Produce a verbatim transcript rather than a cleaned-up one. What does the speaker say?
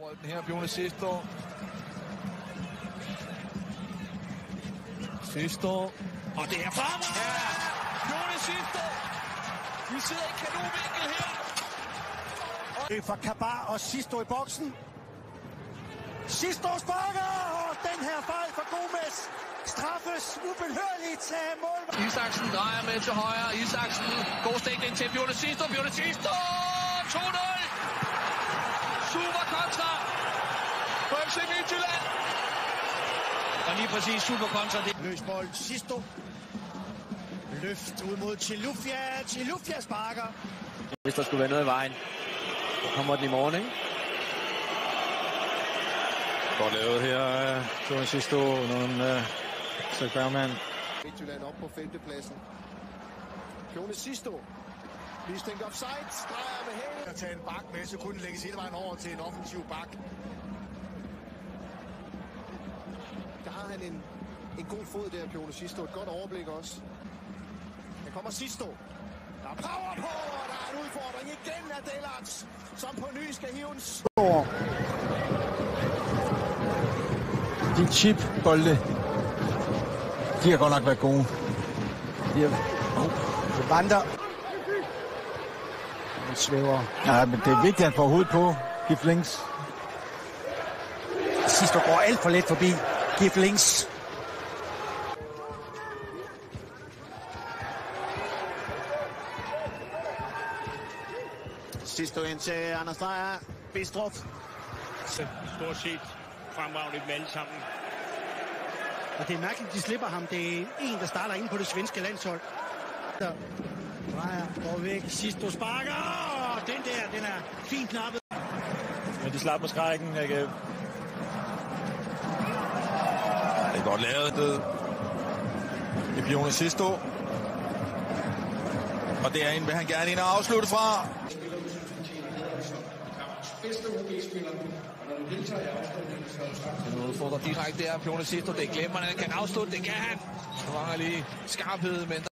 Bolden her, Bjørn Sisto. Sisto. Og det er fremad! Ja! Bjørn Sisto! Vi sidder i kanonvinkel her. Det er for Kabar og Sisto i boksen. Sisto sparker, og den her fejl for Gomes straffes ubehørligt af målmanden. Isaksen drejer med til højre. Isaksen, god stikning til Bjørn Sisto. Bjørn Sisto! to nul! Super kontra på F C Midtjylland. Og lige præcis super kontra. Løs bold, Sisto. Løft ud mod Chilufya. Chilufya sparker. Hvis der skulle være noget i vejen, så kommer den i morgen, ikke? Godt lavet her, Bjørn Sisto, nogle Sek Bergman. Midtjylland op på femtepladsen. Bjørn Sisto. Mistænkt offside, streger med hæl. At tage en bak med, så kunne den lægges hele vejen over til en offensiv bak. Der har han en, en god fod der, Bjørn Sisto. Et godt overblik også. Der kommer Sisto. Der er power på, og der er en udfordring igen af Delats, som på ny skal hive en stor. De chip bolde, de har godt nok været gode. De har... Oh. Vandrer. Han svæver. Ja, men det er vigtigt, at han får hovedet på Gif Links. Sisto går alt for let forbi Gif Links. Sisto ind til Anders Dreyer. Bistrup. Stort set fremragende med alle sammen. Og det er mærkeligt, de slipper ham. Det er en, der starter inde på det svenske landshold. Der Dreyer går væk. Sisto sparker. Den der, den er fint knappet. Men de slapper skrækken, ikke? Det er godt lavet. Det er Bjørn Sisto. Og det er en, vil han gerne ind og afslutte fra. Nu udfordrer direkte der Bjørn Sisto. Det glemmer han. Han kan afslutte. Det kan han. Nu mangler lige skarphed, men